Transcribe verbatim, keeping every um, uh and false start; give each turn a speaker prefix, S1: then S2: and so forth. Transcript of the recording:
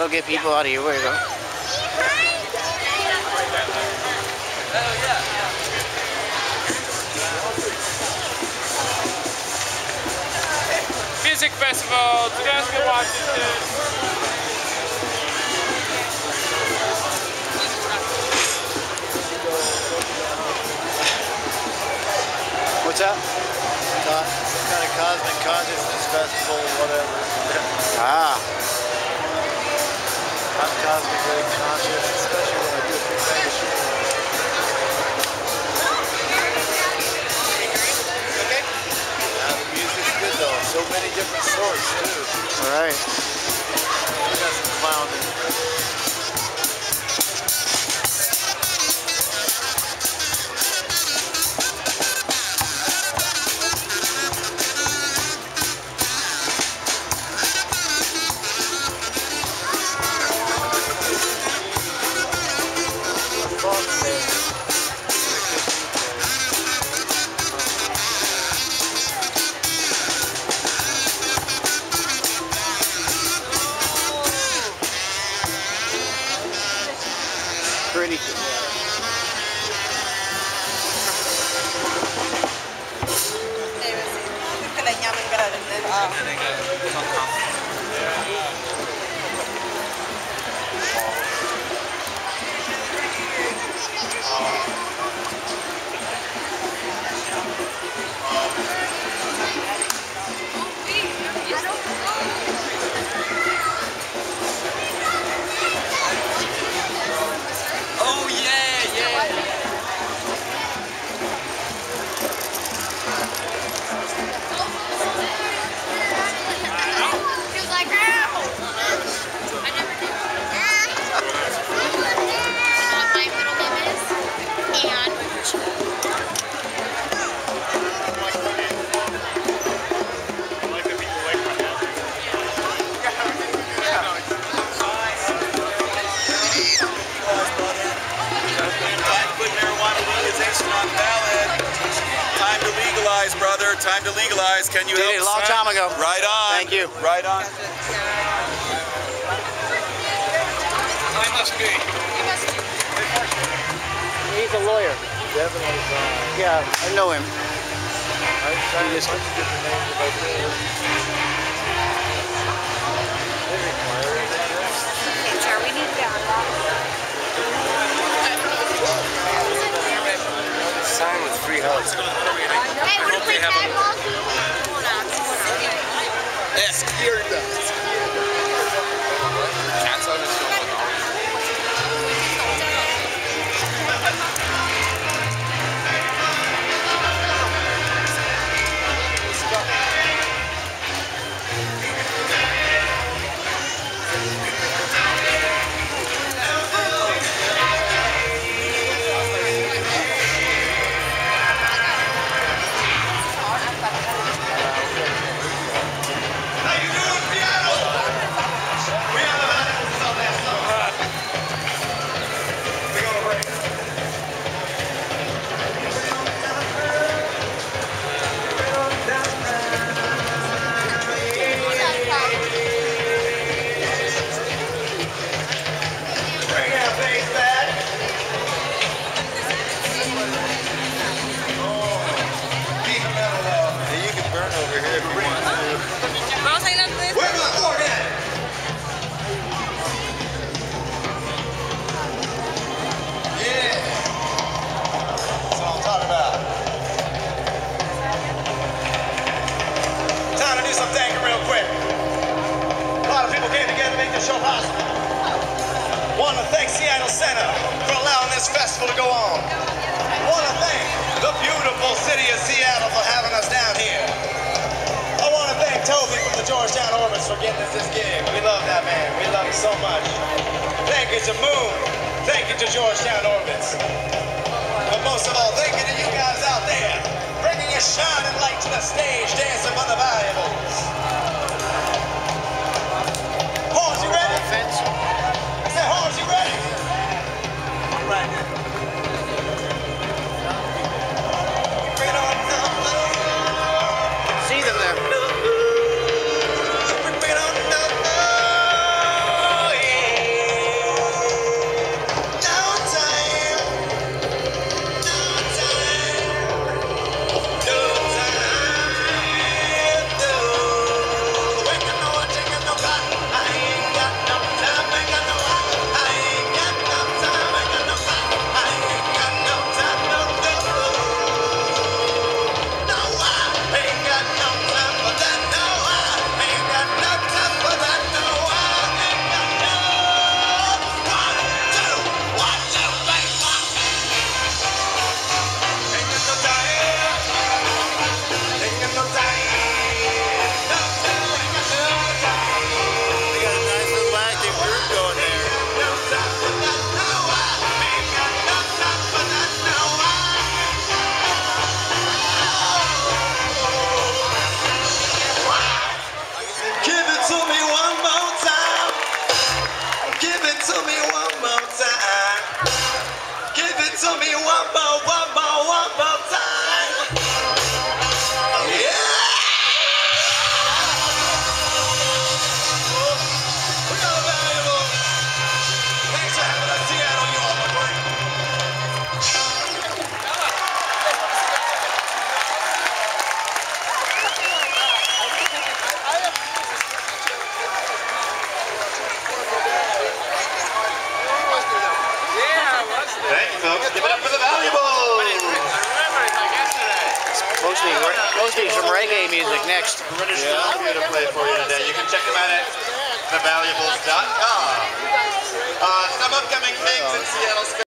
S1: That'll get people out of your way, though.
S2: Music Festival, Nebraska, Washington.
S1: What's that?
S3: Some kind of cosmic consciousness festival, whatever.
S1: Ah.
S3: I'm cosmically conscious, especially when I do things like this.
S2: Okay.
S3: Yeah, the music's good though. So many different sorts too.
S1: All right.
S3: We got some clowning.
S1: Pretty.
S2: Oh yeah, yeah.
S4: He was like, ow! I never did. What my middle name is, and
S5: Not valid. Time to legalize, brother. Time to legalize. Can you
S1: Did
S5: help
S1: it a
S5: us
S1: long
S5: out?
S1: time ago.
S5: Right on.
S1: Thank you.
S5: Right on.
S2: I must be.
S1: He's a lawyer.
S3: Definitely fine.
S1: Yeah, I know him.
S3: I've tried a bunch of different names if I could. They require it, I guess.
S4: okay, Jar, we need to get on that.
S1: Sign with free hugs.
S4: Hey, want to play tag ball? Hold on, hold on.
S2: Izquierda. Cats on his phone.
S5: this festival to go on. I want to thank the beautiful city of Seattle for having us down here. I want to thank Toby from the Georgetown Orbits for getting us this gig. We love that man. We love him so much. Thank you to Moon. Thank you to Georgetown Orbits. But most of all, thank you to you guys out there, bringing a shining light to the stage, dancing for the valuables. Horns, you ready? I said, Horns, you ready? All right. Bring it on.
S1: See them there.
S5: Bring it on. Oh, yeah.
S1: hosting some reggae music next.
S5: British Columbia to play for you today. You can check them out at the valuables dot com. Uh, some upcoming things in Seattle.